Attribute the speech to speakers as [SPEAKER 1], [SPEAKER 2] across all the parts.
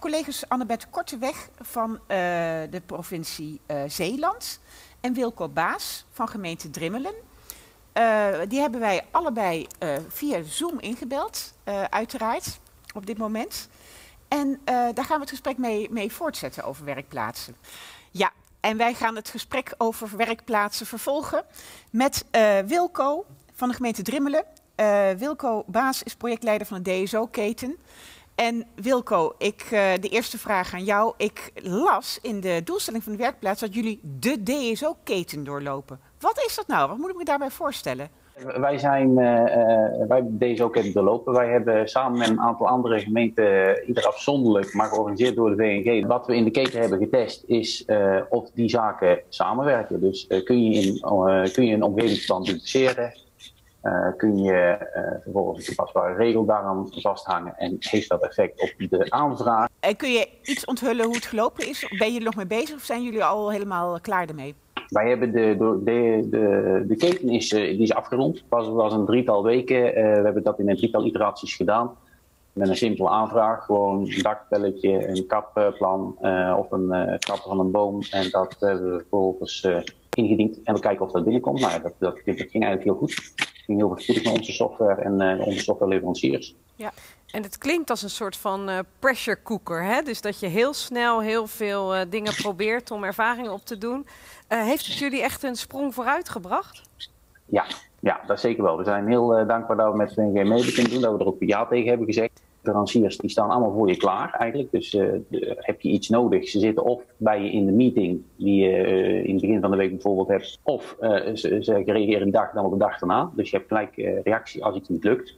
[SPEAKER 1] collega's Annabeth Korteweg van de provincie Zeeland en Wilco Baas van gemeente Drimmelen. Die hebben wij allebei via Zoom ingebeld, uiteraard, op dit moment. En daar gaan we het gesprek mee voortzetten over werkplaatsen. Ja, en wij gaan het gesprek over werkplaatsen vervolgen met Wilco van de gemeente Drimmelen. Wilco Baas is projectleider van de DSO-keten. En Wilco, de eerste vraag aan jou. Ik las in de doelstelling van de werkplaats dat jullie de DSO-keten doorlopen. Wat is dat nou? Wat moet ik me daarbij voorstellen?
[SPEAKER 2] Wij hebben DSO-keten doorlopen. Wij hebben samen met een aantal andere gemeenten, ieder afzonderlijk, maar georganiseerd door de VNG. Wat we in de keten hebben getest is of die zaken samenwerken. Dus kun je een omgevingsplan publiceren? Kun je vervolgens een toepasbare regel daaraan vasthangen en heeft dat effect op de aanvraag?
[SPEAKER 1] Kun je iets onthullen hoe het gelopen is? Ben je er nog mee bezig of zijn jullie al helemaal klaar ermee?
[SPEAKER 2] Wij hebben de keten die is afgerond. Het was een drietal weken. We hebben dat in een drietal iteraties gedaan. Met een simpele aanvraag. Gewoon een dakpelletje, een kapplan of een kappen van een boom. En dat hebben we vervolgens ingediend. En we kijken of dat binnenkomt. Nou, dat ging eigenlijk heel goed. Het ging heel voorspoedig met onze software en onze softwareleveranciers.
[SPEAKER 3] Ja. En het klinkt als een soort van pressure cooker. Hè? Dus dat je heel snel heel veel dingen probeert om ervaringen op te doen. Heeft het jullie echt een sprong vooruit gebracht?
[SPEAKER 2] Ja, dat zeker wel. We zijn heel dankbaar dat we met VNG mee kunnen doen. Dat we er ook ja tegen hebben gezegd. De leveranciers die staan allemaal voor je klaar eigenlijk. Dus heb je iets nodig. Ze zitten of bij je in de meeting die je in het begin van de week bijvoorbeeld hebt. Of ze reageren die dag dan op de dag daarna. Dus je hebt gelijk reactie als iets niet lukt.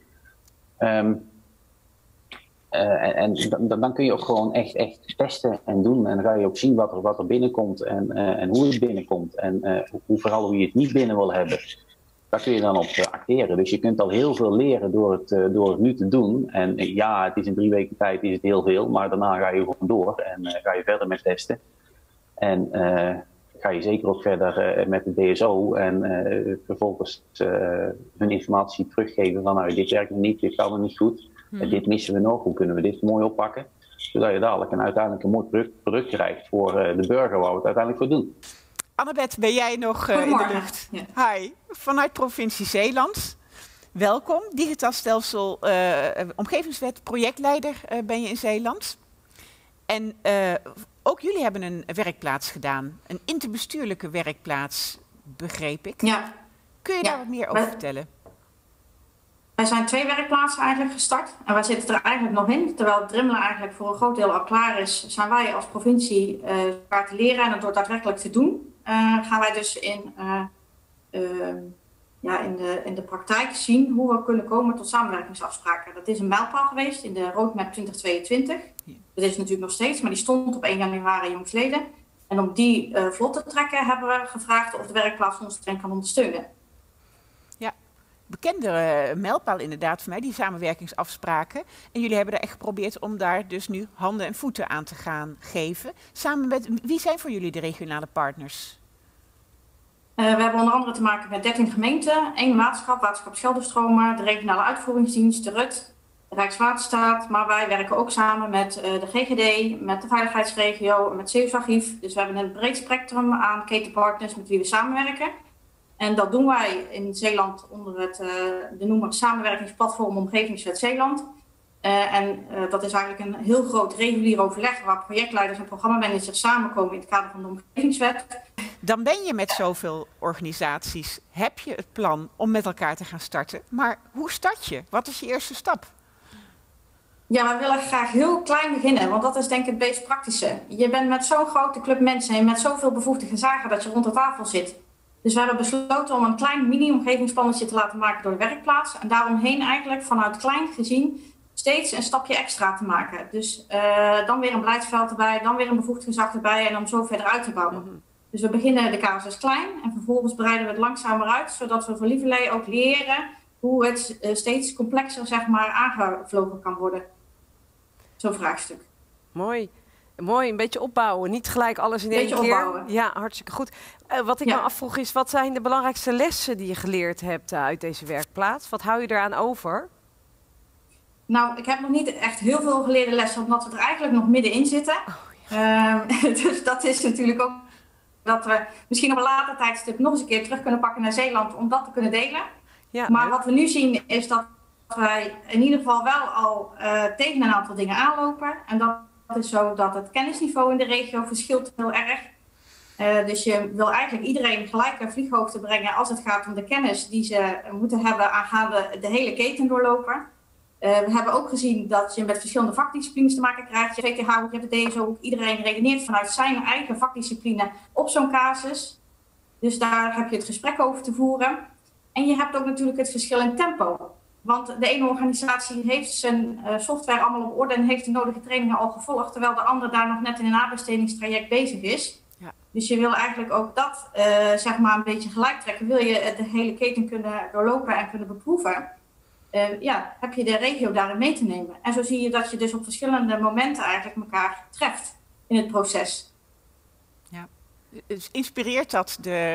[SPEAKER 2] En dan kun je ook gewoon echt testen en doen. En dan ga je ook zien wat er binnenkomt en hoe het binnenkomt. En vooral hoe je het niet binnen wil hebben. Daar kun je dan op acteren. Dus je kunt al heel veel leren door het nu te doen. En ja, het is in 3 weken tijd is het heel veel. Maar daarna ga je gewoon door en ga je verder met testen. En ga je zeker ook verder met de DSO. En vervolgens hun informatie teruggeven van nou, dit werkt nog niet, dit kan nog niet goed. Dit missen we nog, hoe kunnen we dit mooi oppakken? Zodat je dadelijk uiteindelijk een mooi product krijgt voor de burger waar we het uiteindelijk voor doen.
[SPEAKER 1] Annabeth, ben jij nog in de lucht? Ja. Hi, vanuit provincie Zeeland. Welkom, Digitaal Stelsel Omgevingswet, projectleider ben je in Zeeland. En ook jullie hebben een werkplaats gedaan, een interbestuurlijke werkplaats, begreep ik.
[SPEAKER 4] Ja.
[SPEAKER 1] Kun je daar wat meer over vertellen?
[SPEAKER 4] Wij zijn 2 werkplaatsen eigenlijk gestart en wij zitten er eigenlijk nog in. Terwijl Drimmelen eigenlijk voor een groot deel al klaar is, zijn wij als provincie elkaar te leren en het door daadwerkelijk te doen. Gaan wij dus in de praktijk zien hoe we kunnen komen tot samenwerkingsafspraken. Dat is een mijlpaal geweest in de Roadmap 2022. Dat is natuurlijk nog steeds, maar die stond op 1 januari jongsleden. En om die vlot te trekken hebben we gevraagd of de werkplaats ons erin kan ondersteunen.
[SPEAKER 1] Bekende mijlpaal inderdaad voor mij, die samenwerkingsafspraken. En jullie hebben er echt geprobeerd om daar dus nu handen en voeten aan te gaan geven. Samen met, wie zijn voor jullie de regionale partners?
[SPEAKER 4] We hebben onder andere te maken met 13 gemeenten, 1 waterschap Schelderstromen, de regionale uitvoeringsdienst, de RUT, de Rijkswaterstaat. Maar wij werken ook samen met de GGD, met de veiligheidsregio, met Zeeuws-Archief. Dus we hebben een breed spectrum aan ketenpartners met wie we samenwerken. En dat doen wij in Zeeland onder de noemer Samenwerkingsplatform Omgevingswet Zeeland. Dat is eigenlijk een heel groot regulier overleg waar projectleiders en programmamanagers samenkomen in het kader van de Omgevingswet.
[SPEAKER 1] Dan ben je met zoveel organisaties. Heb je het plan om met elkaar te gaan starten? Maar hoe start je? Wat is je eerste stap?
[SPEAKER 4] Ja, we willen graag heel klein beginnen, want dat is denk ik het meest praktische. Je bent met zo'n grote club mensen en met zoveel bevoegde gezagen dat je rond de tafel zit. Dus we hebben besloten om een klein mini-omgevingsplannetje te laten maken door de werkplaats. En daaromheen eigenlijk vanuit klein gezien steeds een stapje extra te maken. Dus dan weer een beleidsveld erbij, dan weer een bevoegd gezag erbij en om zo verder uit te bouwen. Dus we beginnen de casus klein en vervolgens breiden we het langzamer uit. Zodat we voor lieverlee ook leren hoe het steeds complexer zeg maar, aangevlogen kan worden. Zo'n vraagstuk.
[SPEAKER 3] Mooi. Mooi, een beetje opbouwen. Niet gelijk alles in één keer.
[SPEAKER 4] Opbouwen.
[SPEAKER 3] Ja, hartstikke goed. Wat ik me afvroeg is, wat zijn de belangrijkste lessen die je geleerd hebt uit deze werkplaats? Wat hou je eraan over?
[SPEAKER 4] Nou, ik heb nog niet echt heel veel geleerde lessen, omdat we er eigenlijk nog middenin zitten. Dus dat is natuurlijk ook dat we misschien op een later tijdstip nog eens een keer terug kunnen pakken naar Zeeland om dat te kunnen delen. Ja, maar wat we nu zien is dat wij in ieder geval wel al tegen een aantal dingen aanlopen. En dat is zo dat het kennisniveau in de regio verschilt heel erg. Dus je wil eigenlijk iedereen gelijk naar vlieghoogte brengen als het gaat om de kennis die ze moeten hebben aangaande de hele keten doorlopen. We hebben ook gezien dat je met verschillende vakdisciplines te maken krijgt. Je VTH, je hebt de DSO, ook iedereen redeneert vanuit zijn eigen vakdiscipline op zo'n casus. Dus daar heb je het gesprek over te voeren. En je hebt ook natuurlijk het verschil in tempo. Want de ene organisatie heeft zijn software allemaal op orde en heeft de nodige trainingen al gevolgd, terwijl de andere daar nog net in een aanbestedingstraject bezig is. Ja. Dus je wil eigenlijk ook dat zeg maar een beetje gelijk trekken. Wil je de hele keten kunnen doorlopen en kunnen beproeven, heb je de regio daarin mee te nemen. En zo zie je dat je dus op verschillende momenten eigenlijk elkaar treft in het proces. Ja.
[SPEAKER 1] Dus inspireert dat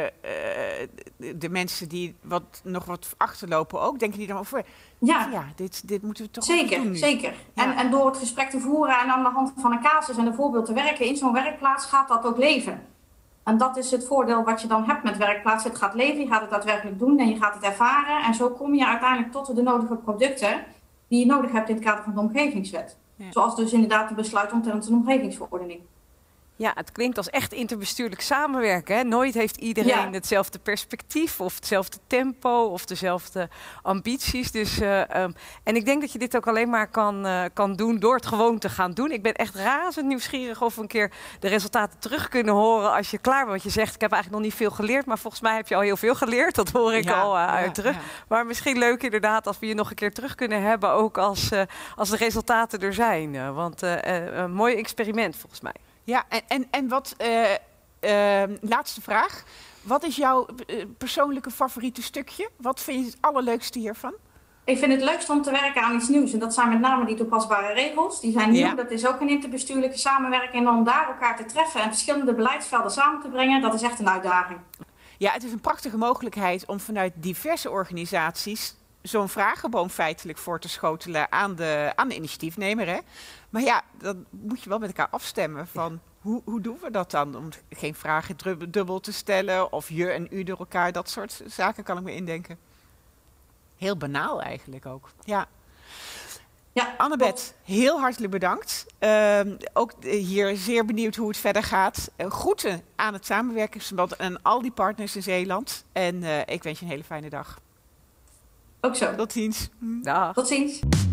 [SPEAKER 1] de mensen die nog wat achterlopen ook? Denken die dan over, ja, dit moeten we toch doen nu?
[SPEAKER 4] Zeker. Ja. En door het gesprek te voeren en aan de hand van een casus en een voorbeeld te werken in zo'n werkplaats gaat dat ook leven. En dat is het voordeel wat je dan hebt met werkplaatsen. Het gaat leven, je gaat het daadwerkelijk doen en je gaat het ervaren. En zo kom je uiteindelijk tot de nodige producten die je nodig hebt in het kader van de omgevingswet. Ja. Zoals dus inderdaad de besluit omtrent een omgevingsverordening.
[SPEAKER 3] Ja, het klinkt als echt interbestuurlijk samenwerken. Hè? Nooit heeft iedereen hetzelfde perspectief of hetzelfde tempo of dezelfde ambities. Dus, en ik denk dat je dit ook alleen maar kan doen door het gewoon te gaan doen. Ik ben echt razend nieuwsgierig of we een keer de resultaten terug kunnen horen als je klaar bent. Want je zegt, ik heb eigenlijk nog niet veel geleerd, maar volgens mij heb je al heel veel geleerd. Dat hoor ik al uit terug. Ja. Maar misschien leuk inderdaad als we je nog een keer terug kunnen hebben, ook als de resultaten er zijn. Want een mooi experiment volgens mij.
[SPEAKER 1] Ja, en wat, laatste vraag. Wat is jouw persoonlijke favoriete stukje? Wat vind je het allerleukste hiervan?
[SPEAKER 4] Ik vind het leukst om te werken aan iets nieuws. En dat zijn met name die toepasbare regels. Die zijn nieuw. Ja. Dat is ook een interbestuurlijke samenwerking. En om daar elkaar te treffen en verschillende beleidsvelden samen te brengen, dat is echt een uitdaging.
[SPEAKER 1] Ja, het is een prachtige mogelijkheid om vanuit diverse organisaties zo'n vragenboom feitelijk voor te schotelen aan de initiatiefnemer. Hè? Maar ja, dan moet je wel met elkaar afstemmen van hoe doen we dat dan? Om geen vragen dubbel te stellen of je en u door elkaar. Dat soort zaken kan ik me indenken. Heel banaal eigenlijk ook. Ja. Ja, Annabeth, heel hartelijk bedankt. Ook hier zeer benieuwd hoe het verder gaat. Groeten aan het samenwerkingsverband en al die partners in Zeeland. En ik wens je een hele fijne dag.
[SPEAKER 4] Ook zo.
[SPEAKER 1] Tot ziens.
[SPEAKER 4] Dag. Tot ziens.